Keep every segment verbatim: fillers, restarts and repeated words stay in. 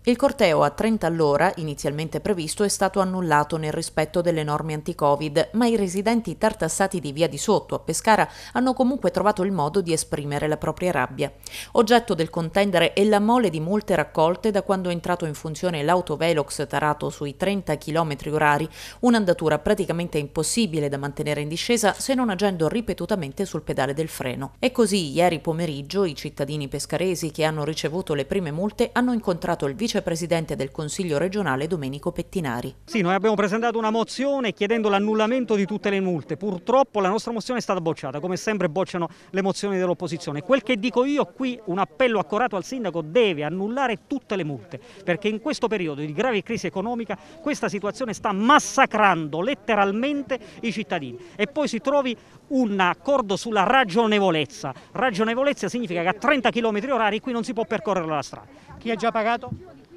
Il corteo a trenta all'ora, inizialmente previsto, è stato annullato nel rispetto delle norme anti-Covid, ma i residenti tartassati di Via di Sotto, a Pescara, hanno comunque trovato il modo di esprimere la propria rabbia. Oggetto del contendere è la mole di multe raccolte da quando è entrato in funzione l'autovelox tarato sui trenta chilometri orari, un'andatura praticamente impossibile da mantenere in discesa se non agendo ripetutamente sul pedale del freno. E così, ieri pomeriggio, i cittadini pescaresi che hanno ricevuto le prime multe hanno incontrato il vicepresidente del Consiglio regionale Domenico Pettinari. Sì, noi abbiamo presentato una mozione chiedendo l'annullamento di tutte le multe. Purtroppo la nostra mozione è stata bocciata, come sempre bocciano le mozioni dell'opposizione. Quel che dico io qui, un appello accorato al sindaco: deve annullare tutte le multe, perché in questo periodo di grave crisi economica questa situazione sta massacrando letteralmente i cittadini. E poi si trovi un accordo sulla ragionevolezza. Ragionevolezza significa che a trenta chilometri orari qui non si può percorrere la strada. Chi ha già pagato?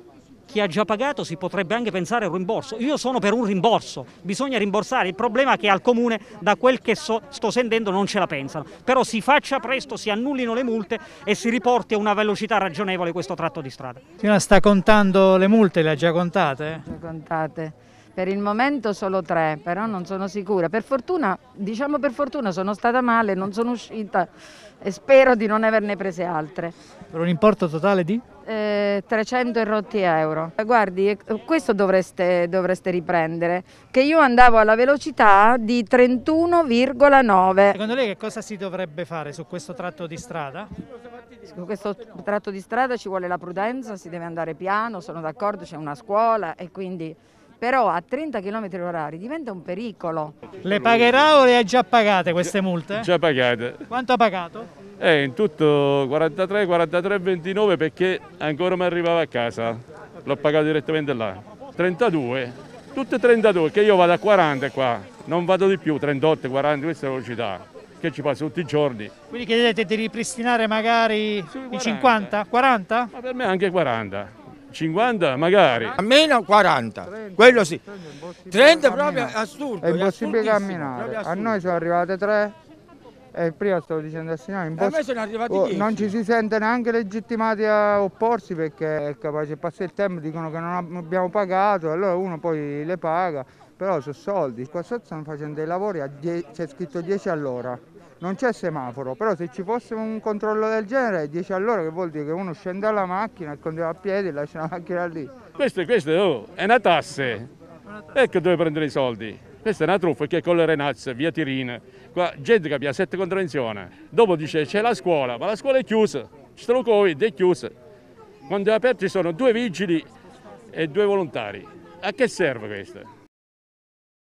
Chi ha già pagato si potrebbe anche pensare a un rimborso. Io sono per un rimborso, bisogna rimborsare. Il problema è che al comune, da quel che so, sto sentendo, non ce la pensano. Però si faccia presto, si annullino le multe e si riporti a una velocità ragionevole questo tratto di strada. Signora, sta contando le multe, le ha già contate? Le contate. Per il momento solo tre, però non sono sicura. Per fortuna, diciamo per fortuna, sono stata male, non sono uscita e spero di non averne prese altre. Per un importo totale di? Eh, trecento e rotti euro. Guardi, questo dovreste, dovreste riprendere, che io andavo alla velocità di trentuno virgola nove. Secondo lei che cosa si dovrebbe fare su questo tratto di strada? Su questo tratto di strada ci vuole la prudenza, si deve andare piano, sono d'accordo, c'è una scuola e quindi... Però a trenta chilometri orari diventa un pericolo. Le pagherà o le ha già pagate queste multe? Già pagate. Quanto ha pagato? Eh, in tutto quarantatré, quarantatré, ventinove perché ancora mi arrivava a casa. L'ho pagato direttamente là. trentadue, tutte trentadue, che io vado a quaranta qua, non vado di più, trentotto, quaranta, questa è la velocità. Che ci passo tutti i giorni. Quindi chiedete di ripristinare magari i cinquanta, quaranta? Ma per me anche quaranta. cinquanta magari. Almeno quaranta, quello sì. trenta proprio assurdo. È impossibile camminare. A noi sono arrivate tre e prima stavo dicendo al signore, a me sono arrivati oh, dieci. non ci si sente neanche legittimati a opporsi perché è capace, passa il tempo, dicono che non abbiamo pagato, allora uno poi le paga, però sono soldi. Qua sotto stanno facendo dei lavori, c'è scritto dieci all'ora. Non c'è semaforo, però se ci fosse un controllo del genere è dieci all'ora, che vuol dire che uno scende dalla macchina e continua a piedi e lascia la macchina lì. Questo, questo oh, è una tasse, ecco dove prendere i soldi. Questa è una truffa che con le Renazze, via Tirina, qua gente che abbia sette contravenzioni, dopo dice c'è la scuola, ma la scuola è chiusa, ci sono Covid, è chiusa. Quando è aperto ci sono due vigili e due volontari. A che serve questo?